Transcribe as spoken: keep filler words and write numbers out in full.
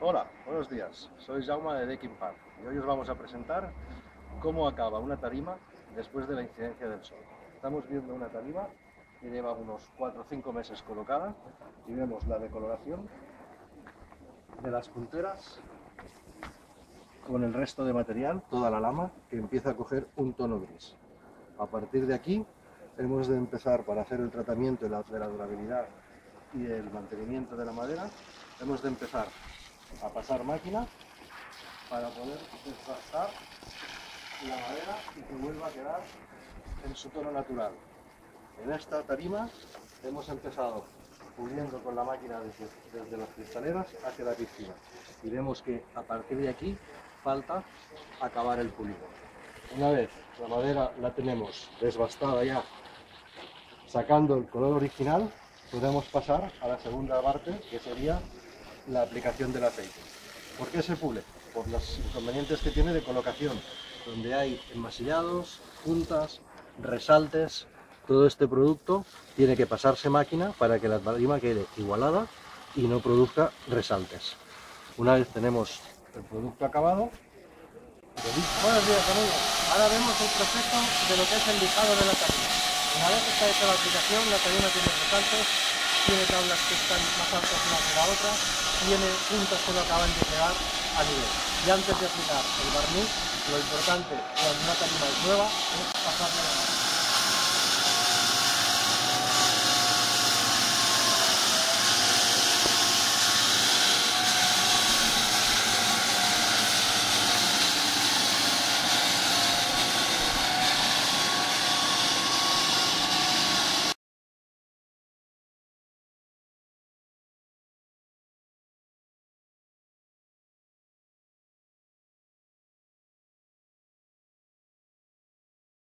Hola, buenos días. Soy Jaume de Decking Park y hoy os vamos a presentar cómo acaba una tarima después de la incidencia del sol. Estamos viendo una tarima que lleva unos cuatro o cinco meses colocada y vemos la decoloración de las punteras con el resto de material, toda la lama, que empieza a coger un tono gris. A partir de aquí hemos de empezar, para hacer el tratamiento de la durabilidad y el mantenimiento de la madera, hemos de empezar a pasar máquina para poder desbastar la madera y que vuelva a quedar en su tono natural. En esta tarima hemos empezado puliendo con la máquina desde, desde las cristaleras hacia la piscina y vemos que a partir de aquí falta acabar el pulido. Una vez la madera la tenemos desbastada ya, sacando el color original, podemos pasar a la segunda parte, que sería la aplicación del aceite. ¿Por qué se pule? Por los inconvenientes que tiene de colocación, donde hay enmasillados, puntas, resaltes. Todo este producto tiene que pasarse máquina para que la tarima quede igualada y no produzca resaltes. Una vez tenemos el producto acabado, buenos días amigos, ahora vemos el proceso de lo que es el lijado de la tarima. Una vez está hecha la aplicación, la tarima tiene resaltos, tiene tablas que están más altas una que la otra, tiene puntas que lo acaban de quedar a nivel. Y antes de aplicar el barniz, lo importante cuando una tarima es nueva es pasarle la mano.